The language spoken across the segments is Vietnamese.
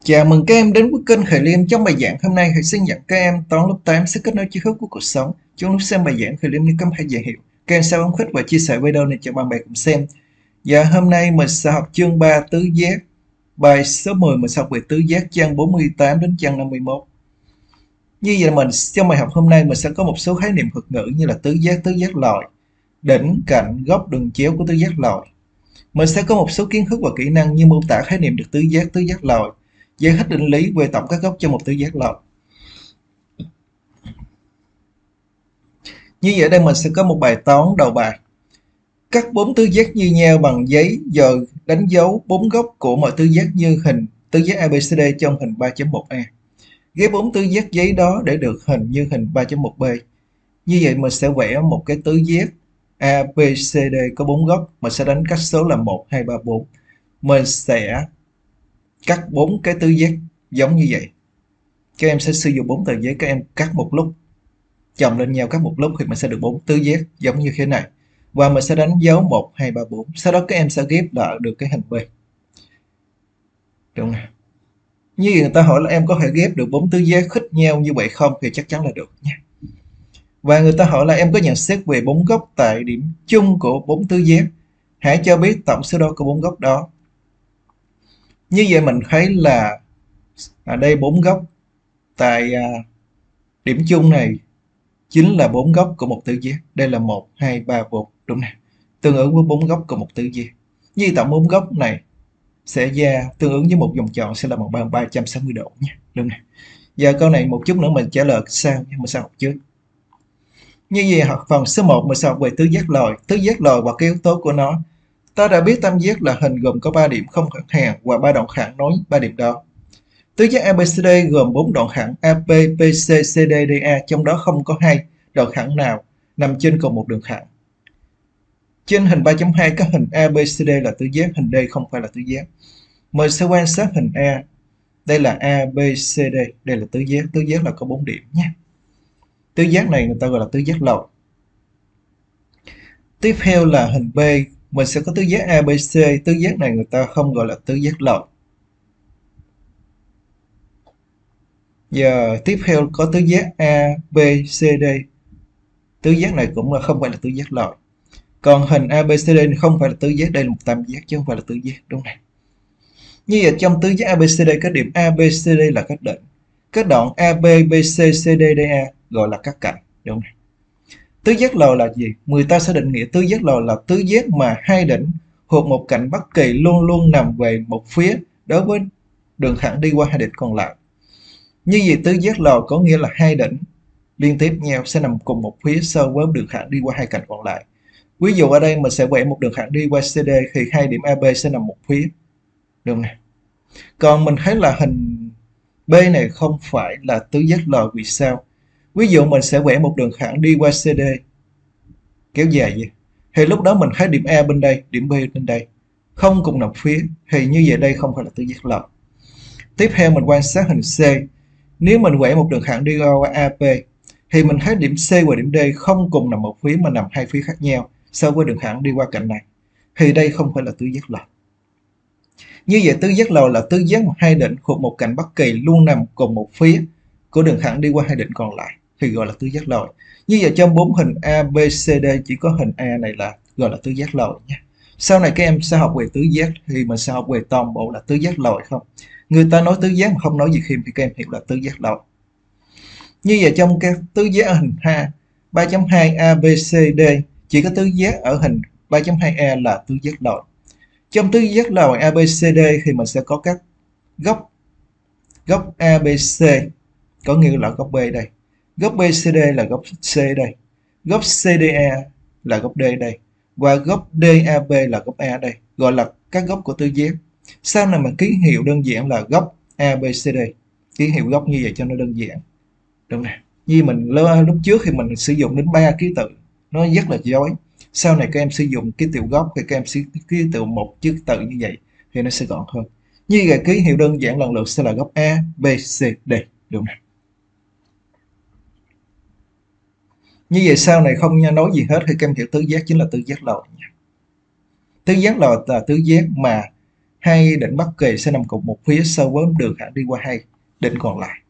Chào mừng các em đến với kênh Khải Liêm. Trong bài giảng hôm nay, thầy xin dẫn các em toán lớp 8 sẽ kết nối tri thức của cuộc sống. Trong lúc xem bài giảng, Khải Liêm có hai dạy hiệu. Các em sẽ bấm khích và chia sẻ video này cho bạn bè cùng xem. Và hôm nay mình sẽ học chương 3 tứ giác. Bài số 10 mình sẽ học về tứ giác trang 48 đến trang 51. Như vậy trong bài học hôm nay mình sẽ có một số khái niệm thuật ngữ như là tứ giác lòi, đỉnh, cạnh, góc, đường chéo của tứ giác lòi. Mình sẽ có một số kiến thức và kỹ năng như mô tả khái niệm được tứ giác lòi, giải thích định lý về tổng các góc cho một tứ giác lòi. Như vậy đây mình sẽ có một bài toán đầu bài. Cắt 4 tứ giác như nhau bằng giấy, giờ đánh dấu 4 góc của mọi tứ giác như hình tứ giác ABCD trong hình 3.1a. Ghép 4 tứ giác giấy đó để được hình như hình 3.1b. Như vậy mình sẽ vẽ một cái tứ giác ABCD có 4 góc, mình sẽ đánh cách số là 1, 2, 3, 4. Mình sẽ cắt 4 cái tứ giác giống như vậy. Các em sẽ sử dụng 4 tờ giấy, các em cắt một lúc, chồng lên nhau cắt một lúc thì mình sẽ được 4 tứ giác giống như thế này. Và mình sẽ đánh dấu 1, 2, 3, 4. Sau đó các em sẽ ghép lại được cái hình B. Đúng không? Như người ta hỏi là em có thể ghép được 4 tứ giác khít nhau như vậy không thì chắc chắn là được nha. Và người ta hỏi là em có nhận xét về 4 góc tại điểm chung của 4 tứ giác. Hãy cho biết tổng số đo của 4 góc đó. Như vậy mình thấy là ở đây 4 góc tại điểm chung này chính là 4 góc của một tứ giác. Đây là 1, 2, 3, 4, đúng nè. Tương ứng với 4 góc của một tứ giác. Như tổng 4 góc này sẽ ra tương ứng với một vòng tròn sẽ là bằng 360 độ nha, đúng nè. Giờ câu này một chút nữa mình trả lời sao nha, mình sẽ học trước. Như vậy học phần số 1 mình sẽ học về tứ giác lòi. Tứ giác lòi và cái yếu tố của nó. Ta đã biết tam giác là hình gồm có 3 điểm không thẳng hàng và 3 đoạn thẳng nối 3 điểm đó. Tứ giác ABCD gồm 4 đoạn thẳng AP, BC, CD, DA, trong đó không có hai đoạn thẳng nào nằm trên cùng một đường thẳng. Trên hình 3.2 có hình ABCD là tứ giác, hình D không phải là tứ giác. Mình sẽ quan sát hình A. Đây là ABCD, đây là tứ giác là có 4 điểm nhé. Tứ giác này người ta gọi là tứ giác lòi. Tiếp theo là hình B, mình sẽ có tứ giác ABC, tứ giác này người ta không gọi là tứ giác lòi. Giờ tiếp theo có tứ giác ABCD, tứ giác này cũng là không phải là tứ giác lòi. Còn hình ABCD không phải là tứ giác, đây là một tam giác chứ không phải là tứ giác, đúng không? Như vậy trong tứ giác ABCD các điểm ABCD là các đỉnh, các đoạn AB, BC, CD, DA gọi là các cạnh, đúng không? Tứ giác lòi là gì? Người ta sẽ định nghĩa tứ giác lòi là tứ giác mà hai đỉnh hoặc một cạnh bất kỳ luôn luôn nằm về một phía đối với đường thẳng đi qua hai đỉnh còn lại. Như vậy tứ giác lòi có nghĩa là hai đỉnh liên tiếp nhau sẽ nằm cùng một phía so với đường thẳng đi qua hai cạnh còn lại. Ví dụ ở đây mình sẽ vẽ một đường thẳng đi qua CD thì hai điểm AB sẽ nằm một phía, được này. Còn mình thấy là hình B này không phải là tứ giác lòi, vì sao? Ví dụ mình sẽ vẽ một đường thẳng đi qua CD kéo dài vậy, thì lúc đó mình thấy điểm A bên đây, điểm B bên đây không cùng nằm phía, thì như vậy đây không phải là tứ giác lòi. Tiếp theo mình quan sát hình C. Nếu mình vẽ một đường thẳng đi qua AP thì mình thấy điểm C và điểm D không cùng nằm một phía mà nằm hai phía khác nhau so với đường thẳng đi qua cạnh này, thì đây không phải là tứ giác lòi. Như vậy tứ giác lòi là tứ giác mà hai đỉnh thuộc một cạnh bất kỳ luôn nằm cùng một phía của đường thẳng đi qua hai đỉnh còn lại thì gọi là tứ giác lòi. Như vậy trong 4 hình ABCD chỉ có hình A này là gọi là tứ giác lòi nhé. Sau này các em sẽ học về tứ giác thì mình sẽ học về toàn bộ là tứ giác lòi không. Người ta nói tứ giác mà không nói gì thêm thì các em hiểu là tứ giác lòi. Như vậy trong các tứ giác ở hình 3.2 ABCD chỉ có tứ giác ở hình 3.2A là tứ giác lòi. Trong tứ giác lòi ABCD thì mình sẽ có các góc ABC có nghĩa là góc B đây, góc BCD là góc C đây, góc CDA là góc D đây, và góc DAB là góc A đây, gọi là các góc của tứ giác. Sau này mình ký hiệu đơn giản là góc ABCD, ký hiệu góc như vậy cho nó đơn giản, đúng nè. Như mình lúc trước thì mình sử dụng đến 3 ký tự, nó rất là dối. Sau này các em sử dụng ký tự góc thì các em sử ký tự một chữ tự như vậy thì nó sẽ gọn hơn. Như vậy ký hiệu đơn giản lần lượt sẽ là góc A, B, C, D, đúng nè. Như vậy sau này không nói gì hết thì các em hiểu tứ giác chính là tứ giác lòi. Tứ giác lòi là tứ giác mà hai định bất kỳ sẽ nằm cùng một phía so với đường thẳng đi qua hai định còn lại.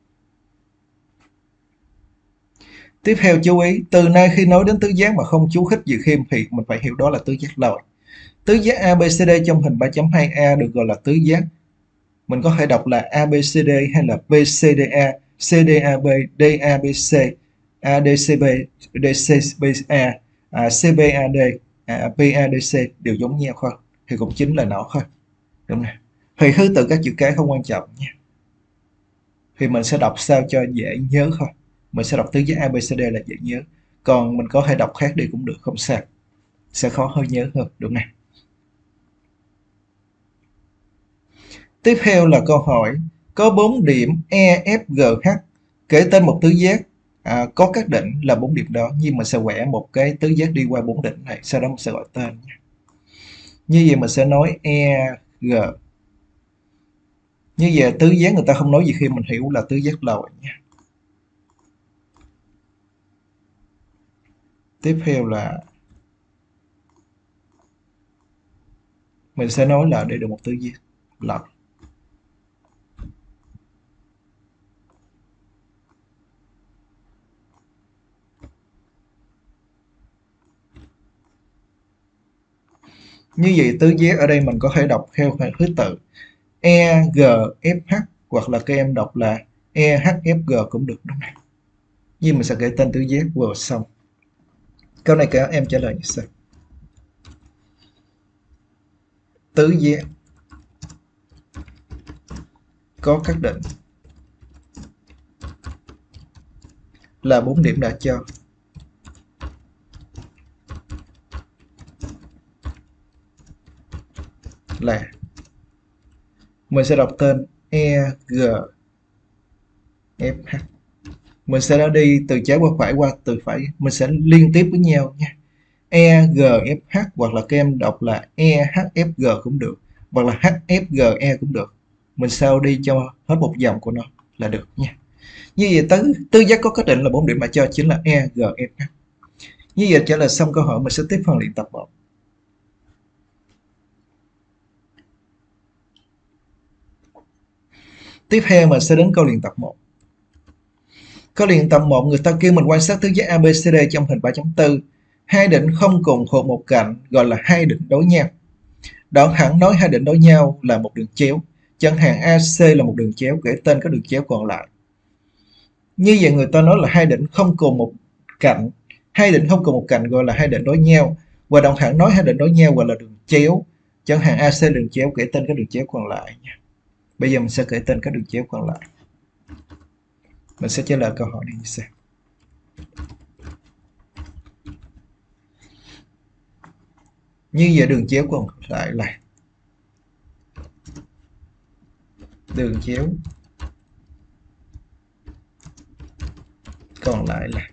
Tiếp theo chú ý, từ nay khi nói đến tứ giác mà không chú khích gì khiêm thì mình phải hiểu đó là tứ giác lồi. Tứ giác ABCD trong hình 3.2a được gọi là tứ giác. Mình có thể đọc là ABCD hay là BCDA, CDAB, DABC, ADCB, DCBA, CBAD, PADC đều giống nhau thôi. Thì cũng chính là nó thôi. Đúng nè. Thì thứ tự các chữ cái không quan trọng nha. Thì mình sẽ đọc sao cho dễ nhớ thôi. Mình sẽ đọc tứ giác ABCD là dễ nhớ. Còn mình có thể đọc khác đi cũng được, không sao. Sẽ khó hơn nhớ hơn, đúng nè. Tiếp theo là câu hỏi, có 4 điểm E, F, G, H, kể tên một tứ giác có các đỉnh là 4 điểm đó, nhưng mình sẽ vẽ một cái tứ giác đi qua 4 đỉnh này, sau đó mình sẽ gọi tên nha. Như vậy mình sẽ nói E, G. Như vậy tứ giác người ta không nói gì khi mình hiểu là tứ giác lồi nha. Tiếp theo là mình sẽ nói là đây là một tứ giác lồi. Như vậy tứ giác ở đây mình có thể đọc theo thứ tự E, G, F, H, hoặc là các em đọc là E, H, F, G cũng được, đúng không? Nhưng mình sẽ kể tên tứ giác vừa xong. Câu này các em trả lời như sau. Tứ giác có các định là 4 điểm đã cho. Là mình sẽ đọc tên E, G, F, H. Mình sẽ đã đi từ trái qua phải qua từ phải. Mình sẽ liên tiếp với nhau nha. E, G, F, H, hoặc là các em đọc là E, H, F, G cũng được. Hoặc là H, F, G, E cũng được. Mình sao đi cho hết một dòng của nó là được nha. Như vậy tứ giác có các định là 4 điểm mà cho chính là E, G, F, H. Như vậy trả lời xong câu hỏi, mình sẽ tiếp phần luyện tập 1. Tiếp theo mình sẽ đến câu luyện tập 1. Câu luyện tập 1 người ta kêu mình quan sát tứ giác ABCD trong hình 3.4. Hai định không cùng thuộc một cạnh gọi là hai định đối nhau. Đoạn thẳng nói hai định đối nhau là một đường chéo. Chẳng hạn AC là một đường chéo, kể tên các đường chéo còn lại. Như vậy người ta nói là hai định không cùng một cạnh. Hai định không cùng một cạnh gọi là hai định đối nhau. Và đoạn thẳng nói hai định đối nhau gọi là đường chéo. Chẳng hạn AC là đường chéo, kể tên các đường chéo còn lại nha. Bây giờ mình sẽ kể tên các đường chéo còn lại. Mình sẽ trả lời câu hỏi này như sau. Như vậy đường chéo còn lại là đường chéo còn lại là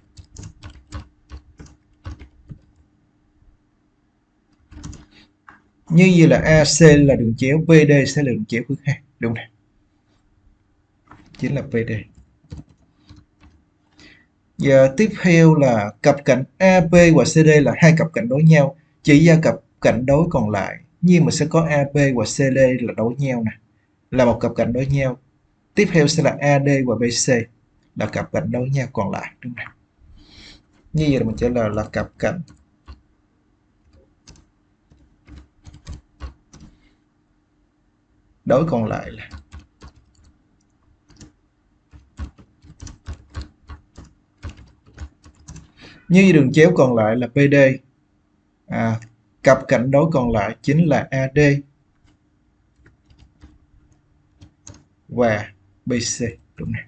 như vậy là AC là đường chéo, PD sẽ là đường chéo thứ hai, đúng không? Chính là PD. Giờ tiếp theo là cặp cạnh AP và CD là hai cặp cạnh đối nhau, chỉ ra cặp cạnh đối còn lại. Nhưng mà sẽ có AP và CD là đối nhau nè, là một cặp cạnh đối nhau. Tiếp theo sẽ là AD và BC là cặp cạnh đối nhau còn lại, đúng không? Như vậy là mình trả lời là cặp cạnh đối còn lại là như đường chéo còn lại là PD, cặp cạnh đối còn lại chính là AD và BC, đúng này.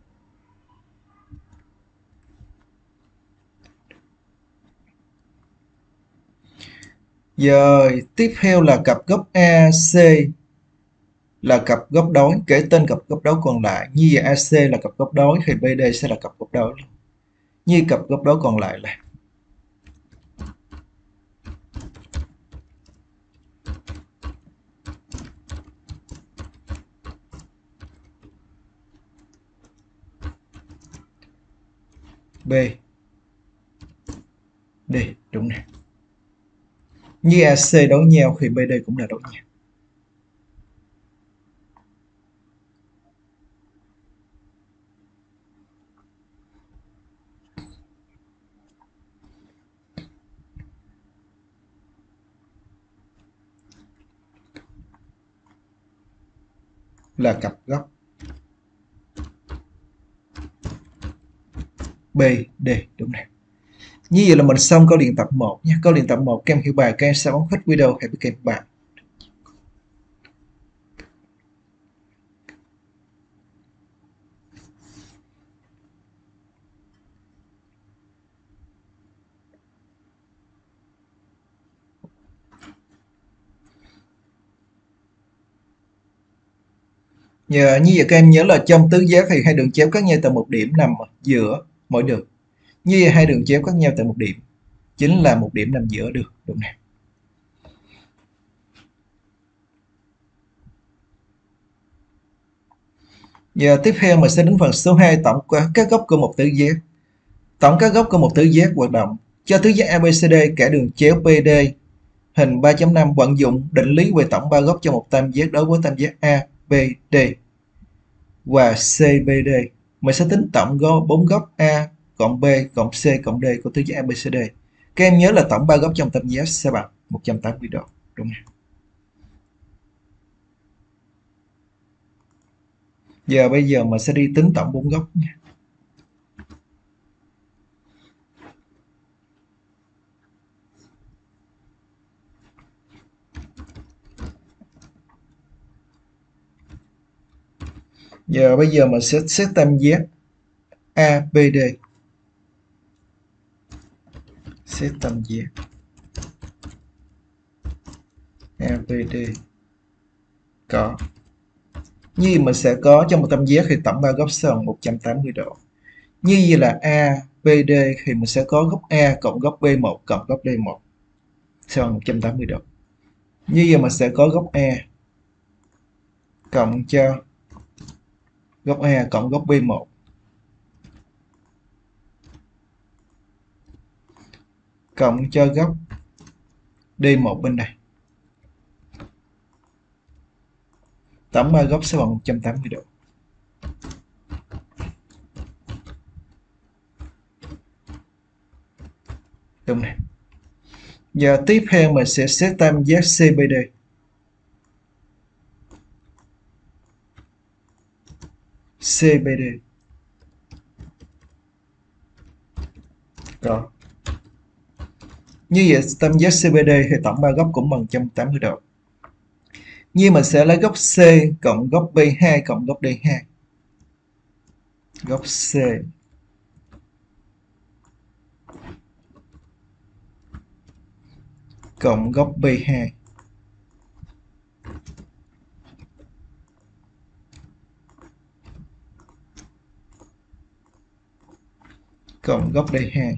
Giờ tiếp theo là cặp góc AC là cặp góc đối, kể tên cặp góc đối còn lại. Như vậy AC là cặp góc đối thì BD sẽ là cặp góc đối. Như cặp góc đối còn lại là B, D, đúng này. Như AC đối nhau thì BD cũng là đối nhau. là cặp góc B, D, đúng này. Như vậy là mình xong câu luyện tập 1 nha. Câu luyện tập 1 các em hiểu bài, các em sẽ bấm thích video hãy kèm bạn. Như vậy các em nhớ là trong tứ giác thì hai đường chéo cắt nhau tại một điểm nằm ở giữa mỗi đường. Như vậy hai đường chéo cắt nhau tại một điểm chính là một điểm nằm giữa đường, đúng này. Giờ tiếp theo mình sẽ đến phần số 2, tổng các góc của một tứ giác. Tổng các góc của một tứ giác hoạt động cho tứ giác ABCD cả đường chéo PD hình 3.5 vận dụng định lý về tổng ba góc cho một tam giác đối với tam giác ABD và CBD. Mình sẽ tính tổng bốn góc A cộng B cộng C cộng D của tứ giác ABCD. Các em nhớ là tổng ba góc trong tam giác sẽ bằng 180 độ, đúng không? Giờ bây giờ mình sẽ đi tính tổng bốn góc nha. Giờ bây giờ mình sẽ xét tam giác ABD. Xét tam giác ABD có. Như mình sẽ có trong một tam giác thì tổng ba góc sẽ bằng 180 độ. Như vậy là ABD thì mình sẽ có góc A cộng góc B1 cộng góc D1 sẽ bằng 180 độ. Như vậy mình sẽ có góc A cộng cho góc A cộng góc B1 cộng cho góc D1 bên này. Tổng ba góc sẽ bằng 180 độ. Đúng này. Giờ tiếp theo mình sẽ xét tam giác CBD. CBD có. Như vậy tam giác CBD thì tổng ba góc cũng bằng 180 độ. Như mình sẽ lấy góc C cộng góc B2 cộng góc D2. Góc C cộng góc B2 cộng góc D2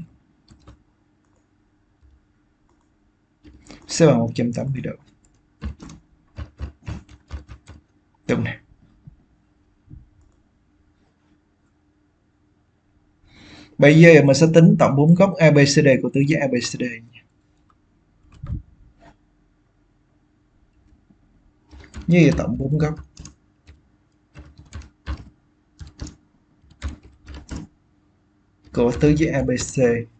sẽ bằng 180 độ. Đúng này. Bây giờ mình sẽ tính tổng bốn góc ABCD của tứ giác ABCD. Như vậy tổng bốn góc của tứ giác ABC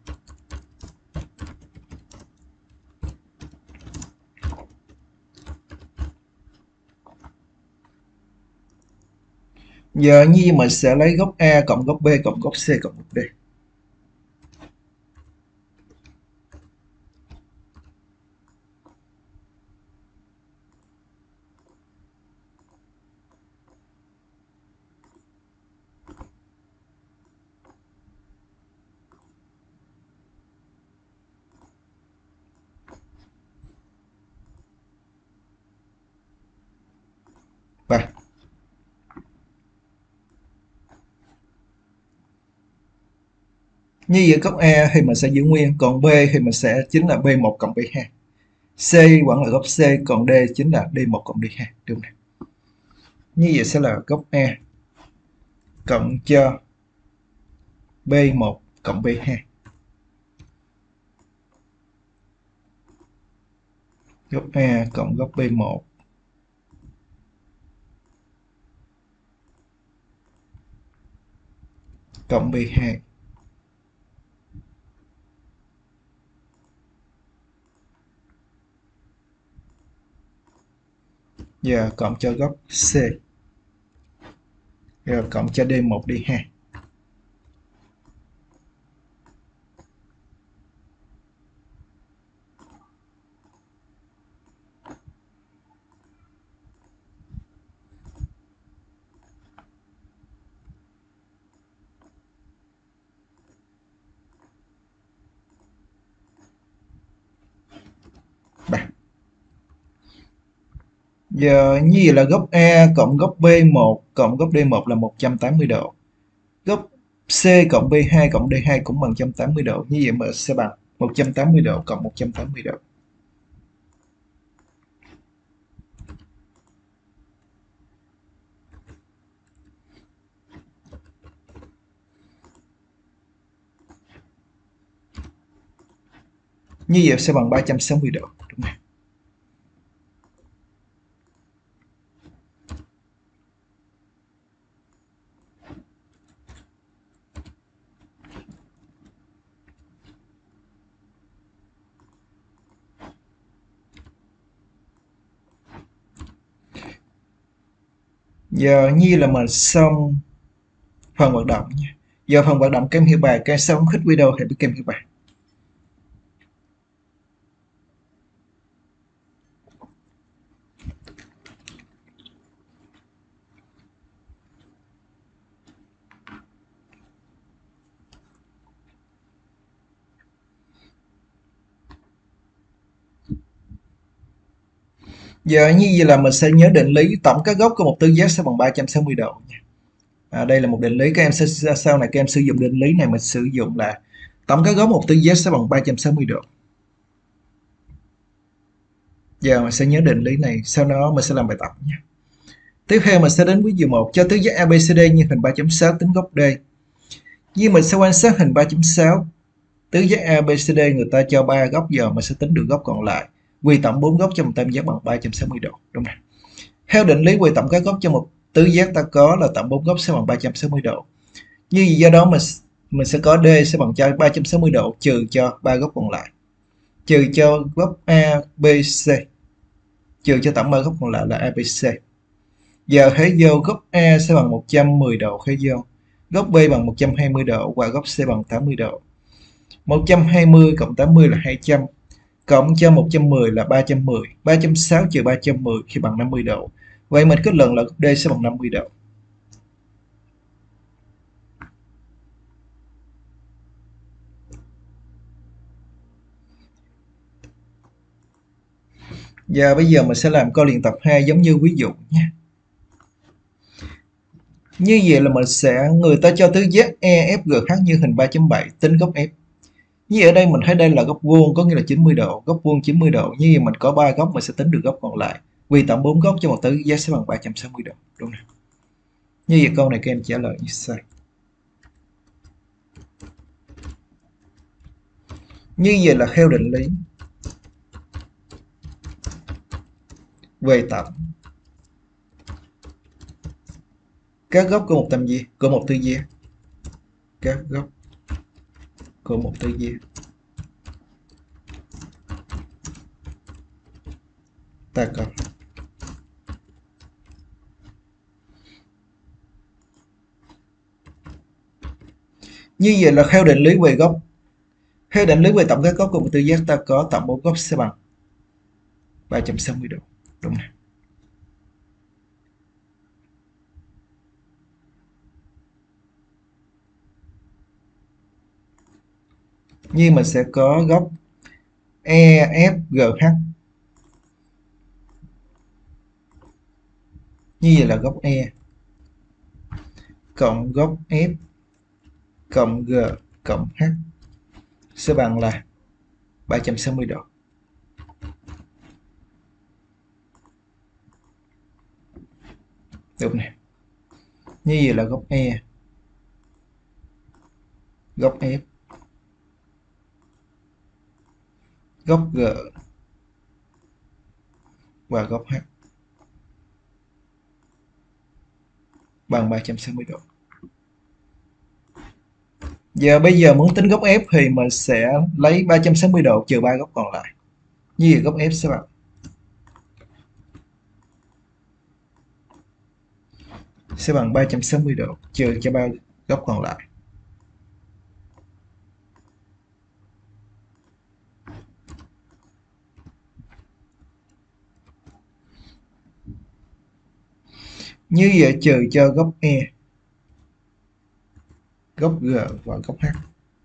giờ như mình sẽ lấy góc A cộng góc B cộng góc C cộng góc D. Và như vậy góc A thì mình sẽ giữ nguyên, còn B thì mình sẽ chính là B1 cộng B2. C vẫn là góc C, còn D chính là D1 cộng D2. Đúng này. Như vậy sẽ là góc A cộng cho B1 cộng B2. Góc A cộng góc B1 cộng B2 và cộng cho góc C. Rồi cộng cho D1 D2. Giờ như vậy là góc A cộng góc B1 cộng góc D1 là 180 độ. Góc C cộng B2 cộng D2 cũng bằng 180 độ. Như vậy mà sẽ bằng 180 độ cộng 180 độ. Như vậy sẽ bằng 360 độ. Đúng không? Giờ như là mình xong phần hoạt động nha. Giờ phần hoạt động kem hiểu bài, cái xong thích video hãy biết kem hiểu bài. Giờ như vậy là mình sẽ nhớ định lý tổng các góc của một tứ giác sẽ bằng 360 độ nha. Đây là một định lý, các em sẽ sau này các em sử dụng định lý này, mình sử dụng là tổng các góc một tứ giác sẽ bằng 360 độ. Giờ mình sẽ nhớ định lý này, sau đó mình sẽ làm bài tập nhé. Tiếp theo mình sẽ đến ví dụ 1, cho tứ giác ABCD như hình 3.6 tính góc D. Như mình sẽ quan sát hình 3.6, tứ giác ABCD người ta cho 3 góc, giờ mình sẽ tính được góc còn lại. Quy tổng 4 góc cho một tam giác bằng 360 độ, đúng không? Theo định lý quy tổng các góc cho một tứ giác ta có là tổng 4 góc sẽ bằng 360 độ. Như vậy do đó mình sẽ có D sẽ bằng cho 360 độ trừ cho 3 góc còn lại. Trừ cho góc A, B, C. Trừ cho tổng 3 góc còn lại là ABC. Giờ hãy vô góc A sẽ bằng 110 độ hãy vô. Góc B bằng 120 độ và góc C bằng 80 độ. 120 cộng 80 là 200. Cộng cho 110 là 310. 360 trừ 310 khi bằng 50 độ. Vậy mình kết luận là góc D sẽ bằng 50 độ. Giờ bây giờ mình sẽ làm câu luyện tập 2 giống như ví dụ nhé. Như vậy là người ta cho tứ giác EFG như hình 3.7 tính góc F. Như ở đây mình thấy đây là góc vuông có nghĩa là 90 độ, góc vuông 90 độ. Như vậy mình có 3 góc, mình sẽ tính được góc còn lại. Vì tổng 4 góc cho một tứ giác sẽ bằng 360 độ, đúng không? Như vậy câu này các em trả lời như sau. Như vậy là theo định lý về tổng các góc của một tam giác, của một tứ giác. Các góc của một tứ giác ta có. Như vậy là theo định lý về góc. Theo định lý về tổng các góc của một tứ giác ta có tổng 4 góc sẽ bằng 360 độ, đúng không? Như mình sẽ có góc EFGH. Như vậy là góc E cộng góc F cộng G cộng H sẽ bằng là 360 độ. Đúng này. Như vậy là góc E, góc F, góc G và góc H bằng 360 độ. Giờ bây giờ muốn tính góc F thì mình sẽ lấy 360 độ trừ 3 góc còn lại. Như vậy góc F sẽ bằng sẽ bằng 360 độ trừ cho 3 góc còn lại. Như vậy trừ cho góc E, góc G và góc H.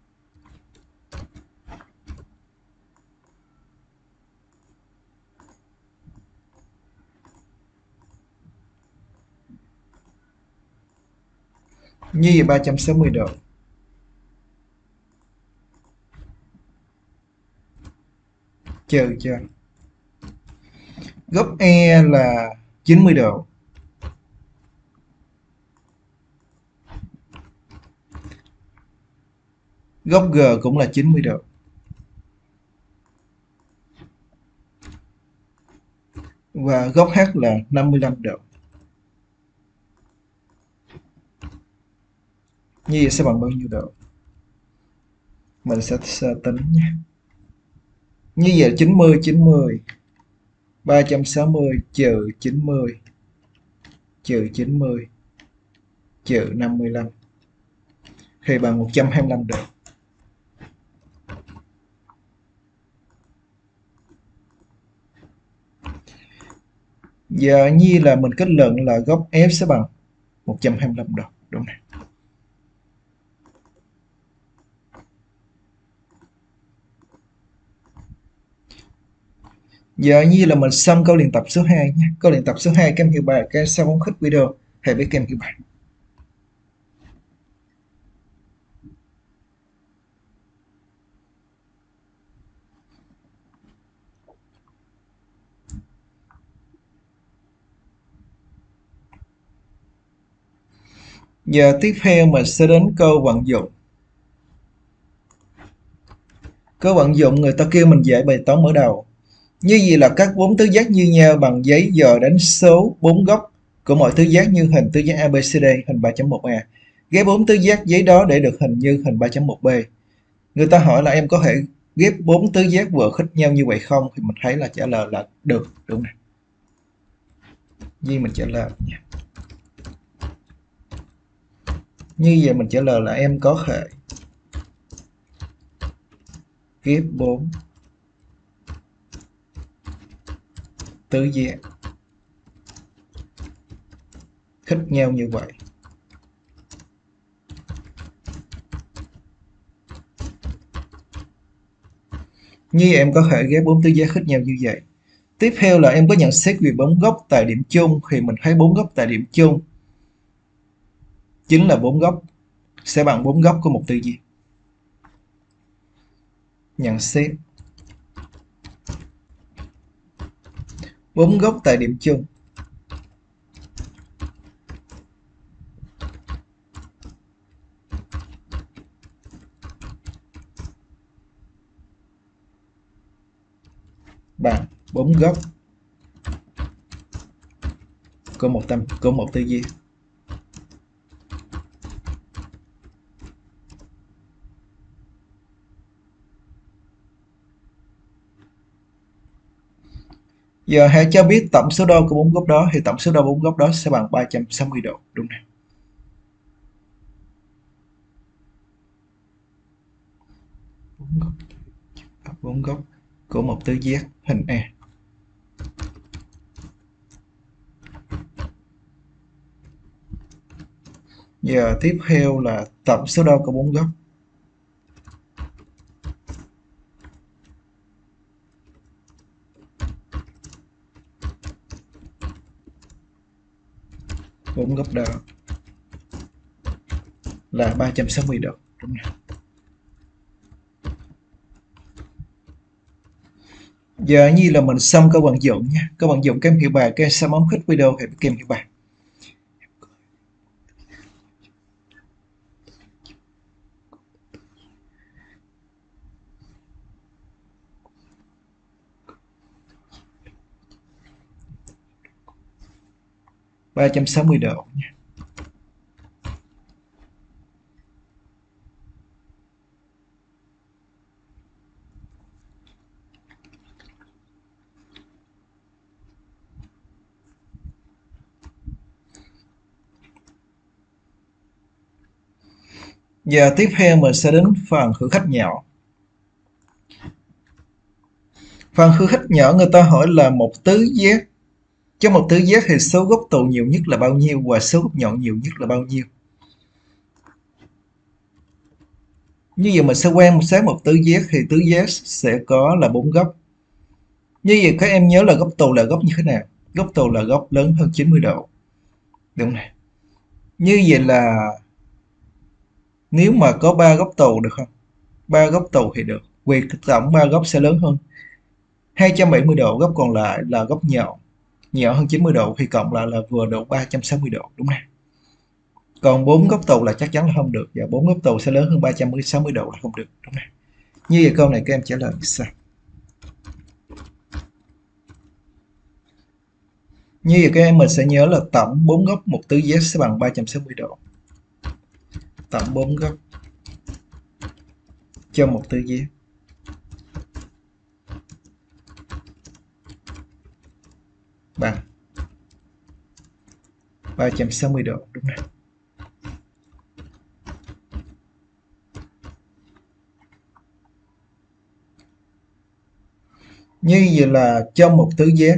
Như vậy 360 độ trừ cho góc E là 90 độ, góc G cũng là 90 độ, và góc H là 55 độ. Như vậy sẽ bằng bao nhiêu độ? Mình sẽ tính nha. Như vậy 90 360 trừ 90 trừ 90 trừ 55 thì bằng 125 độ. Giờ như là mình kết luận là góc F sẽ bằng 125 độ, đúng này. Giờ như là mình xong câu luyện tập số 2 nhé. Câu luyện tập số 2 các em hiểu bài, các em sau bấm khích video hãy biết các em hiểu bài. Giờ tiếp theo mình sẽ đến câu vận dụng. Câu vận dụng người ta kêu mình giải bài toán mở đầu. Như vậy là các bốn tứ giác như nhau bằng giấy giờ đánh số bốn góc của mọi tứ giác như hình tứ giác ABCD hình 3.1a. Ghép bốn tứ giác giấy đó để được hình như hình 3.1b. Người ta hỏi là em có thể ghép bốn tứ giác vừa khích nhau như vậy không? Thì mình thấy là trả lời là được, đúng này. Vì mình trả lời nha. Như vậy mình trả lời là em có thể ghép bốn tứ giác khích nhau như vậy. Như vậy em có thể ghép bốn tứ giác khích nhau như vậy. Tiếp theo là em có nhận xét về bốn góc tại điểm chung, thì mình thấy bốn góc tại điểm chung chính là bốn góc sẽ bằng bốn góc của một tứ giác. Nhận xét bốn góc tại điểm chung bằng bốn góc của một tứ giác. Giờ hãy cho biết tổng số đo của bốn góc đó, thì tổng số đo bốn góc đó sẽ bằng 360 độ, đúng này. Bốn góc của một tứ giác hình E. Giờ tiếp theo là tổng số đo của bốn góc. Bốn góc đó là 360 độ, đúng này. Giờ như là mình xong câu vận dụng nha. Câu vận dụng các em hiểu bài, các em sẽ bấm khích video để các em hiểu bài. Ba trăm sáu mươi độ nha. Giờ tiếp theo mình sẽ đến phần thử thách nhỏ. Phần thử thách nhỏ người ta hỏi là một tứ giác. Trong một tứ giác thì số góc tụ nhiều nhất là bao nhiêu và số góc nhọn nhiều nhất là bao nhiêu? Như vậy mình sẽ quan sát một tứ giác thì tứ giác sẽ có là 4 góc. Như vậy các em nhớ là góc tụ là góc như thế nào? Góc tụ là góc lớn hơn 90 độ. Đúng này. Như vậy là nếu mà có 3 góc tụ được không? 3 góc tụ thì được. Vì tổng 3 góc sẽ lớn hơn 270 độ, góc còn lại là góc nhọn. Nhọn hơn 90 độ thì cộng lại là vừa độ 360 độ, đúng không? Còn 4 góc tụ là chắc chắn là không được, và 4 góc tụ sẽ lớn hơn 360 độ là không được, đúng không? Như vậy câu này các em trả lời sao? Như vậy các em mình sẽ nhớ là tổng 4 góc một tứ giác sẽ bằng 360 độ. Tổng 4 góc cho một tứ giác bằng 360 độ, đúng không? Như vậy là trong một tứ giác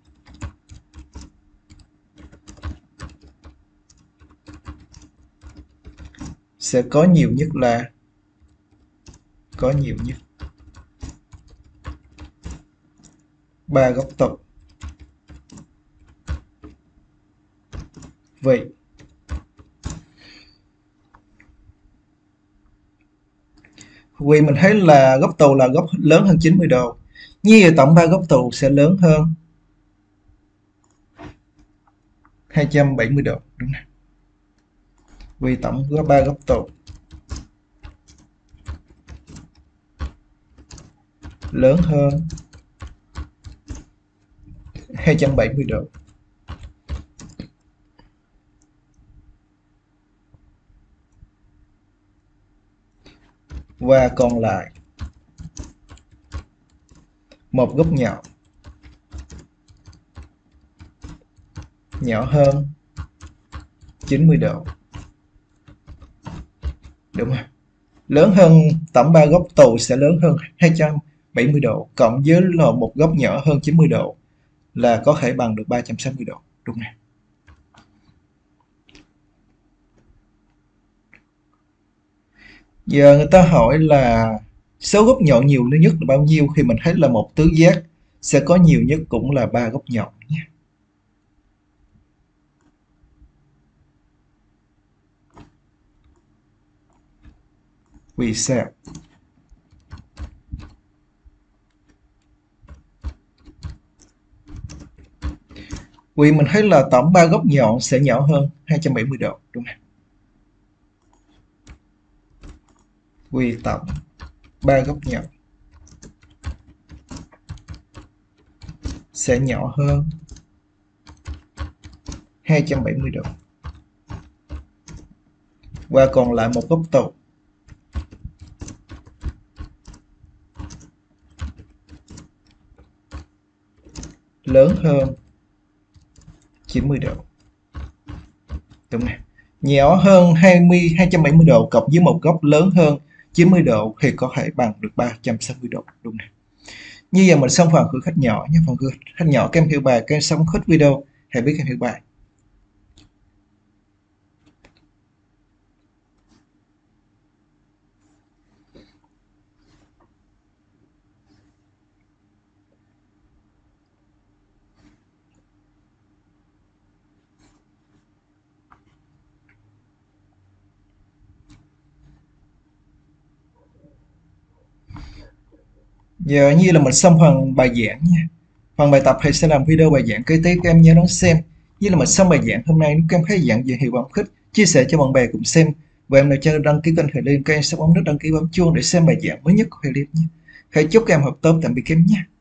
sẽ có nhiều nhất là có nhiều nhất 3 góc tụ. Vậy vì mình thấy là góc tụ là góc lớn hơn 90 độ, như vậy tổng 3 góc tụ sẽ lớn hơn 270 độ, đúng không? Vì tổng có 3 góc tụ lớn hơn 270 độ. Và còn lại một góc nhọn nhỏ hơn 90 độ, đúng không? Lớn hơn tổng 3 góc tụ sẽ lớn hơn 270 độ cộng với là một góc nhỏ hơn 90 độ là có thể bằng được 360 độ, đúng không? Giờ người ta hỏi là số góc nhọn nhiều nhất là bao nhiêu, thì mình thấy là một tứ giác sẽ có nhiều nhất cũng là 3 góc nhọn nhé. Vì sao? Vì mình thấy là tổng 3 góc nhọn sẽ nhỏ hơn 270 độ, đúng không? Vì tổng 3 góc nhọn sẽ nhỏ hơn 270 độ. Và còn lại một góc tụ lớn hơn 90 độ, đúng không? Nhỏ hơn 270 độ cộng với một góc lớn hơn 90 độ thì có thể bằng được 360 độ, đúng không? Như vậy mình xong phần thử thách nhỏ nhé. Phần thử thách nhỏ các em hiểu bài, các em xong hết video hãy biết em hiểu bài. Giờ như là mình xong phần bài giảng nha. Phần bài tập thì sẽ làm video bài giảng kế tiếp, các em nhớ đón xem. Như là mình xong bài giảng hôm nay, nếu các em thấy giảng gì hiệu quả thích, chia sẻ cho bạn bè cùng xem. Và em nào chưa đăng ký kênh Thầy Liêm, các em sẽ bấm nút đăng ký bấm chuông để xem bài giảng mới nhất của Thầy Liêm nhé. Hãy chúc các em học tốt, tạm biệt các em nhé.